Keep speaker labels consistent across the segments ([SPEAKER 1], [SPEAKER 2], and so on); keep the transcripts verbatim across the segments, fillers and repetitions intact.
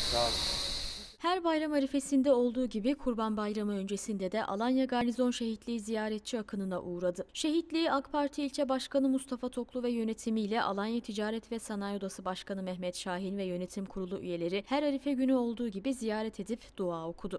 [SPEAKER 1] Sağ olun.
[SPEAKER 2] Her bayram arifesinde olduğu gibi Kurban Bayramı öncesinde de Alanya Garnizon Şehitliği ziyaretçi akınına uğradı. Şehitliği AK Parti İlçe Başkanı Mustafa Toklu ve yönetimiyle Alanya Ticaret ve Sanayi Odası Başkanı Mehmet Şahin ve yönetim kurulu üyeleri her arife günü olduğu gibi ziyaret edip dua okudu.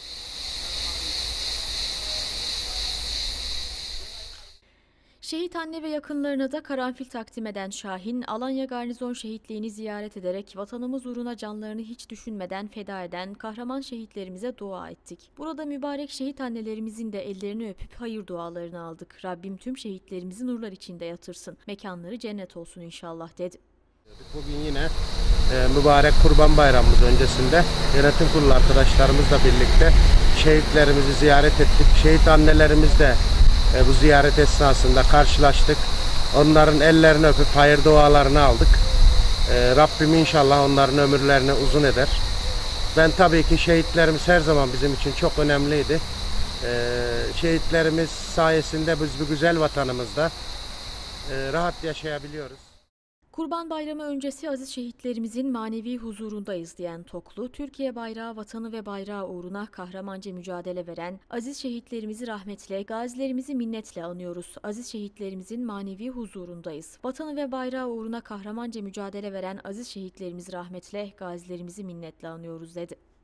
[SPEAKER 2] Şehit anne ve yakınlarına da karanfil takdim eden Şahin, Alanya Garnizon Şehitliğini ziyaret ederek vatanımız uğruna canlarını hiç düşünmeden feda eden kahraman şehitlerimize dua ettik. Burada mübarek şehit annelerimizin de ellerini öpüp hayır dualarını aldık. Rabbim tüm şehitlerimizi nurlar içinde yatırsın. Mekanları cennet olsun inşallah dedi.
[SPEAKER 1] Bugün yine e, mübarek Kurban Bayramımız öncesinde yönetim kurulu arkadaşlarımızla birlikte şehitlerimizi ziyaret ettik. Şehit annelerimiz de e, bu ziyaret esnasında karşılaştık. Onların ellerini öpüp hayır dualarını aldık. E, Rabbim inşallah onların ömürlerini uzun eder. Ben tabii ki şehitlerimiz her zaman bizim için çok önemliydi. E, şehitlerimiz sayesinde biz bu güzel vatanımızda e, rahat yaşayabiliyoruz.
[SPEAKER 2] Kurban Bayramı öncesi aziz şehitlerimizin manevi huzurundayız diyen Toklu, Türkiye bayrağı, vatanı ve bayrağı uğruna kahramanca mücadele veren aziz şehitlerimizi rahmetle, gazilerimizi minnetle anıyoruz. Aziz şehitlerimizin manevi huzurundayız. Vatanı ve bayrağı uğruna kahramanca mücadele veren aziz şehitlerimizi rahmetle, gazilerimizi minnetle anıyoruz dedi.